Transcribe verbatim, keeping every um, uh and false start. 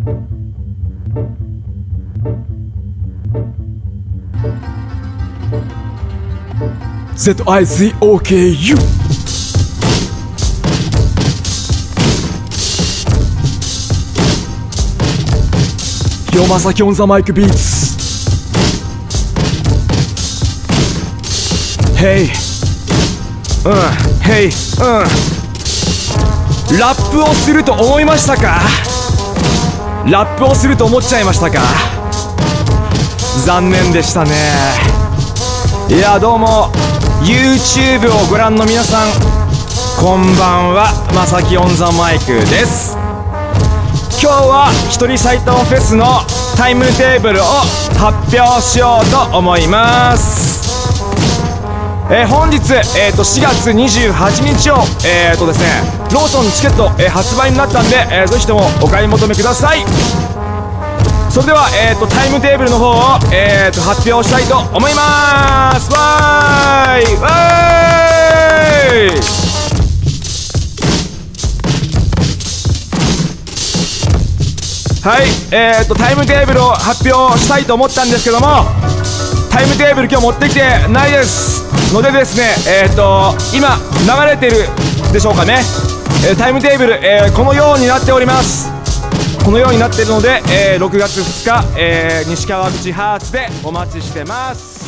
ゼットアイズイオーケーユー。 清正きオンザマイクビーツ。ヘイ、うん、ヘイ、うん。ラップをすると思いましたか？ラップをすると思っちゃいましたか？残念でしたね。いや、どうも YouTube をご覧の皆さん、こんばんは。まさきオンザマイクです。今日はひとりサイトフェスのタイムテーブルを発表しようと思います。えー、本日、えー、としがつにじゅうはちにちを、えーとですね、ローソンチケット、えー、発売になったんで、えー、ぜひともお買い求めください。それでは、えー、とタイムテーブルの方を、えー、と発表したいと思います。わーいわーい。はい、えー、とタイムテーブルを発表したいと思ったんですけども、タイムテーブル今日持ってきてないですのでですね、えー、と今流れてるでしょうかね、えー、タイムテーブル、えー、このようになっております。このようになっているので、えー、ろくがつふつか、えー、西川口ハーツでお待ちしてます。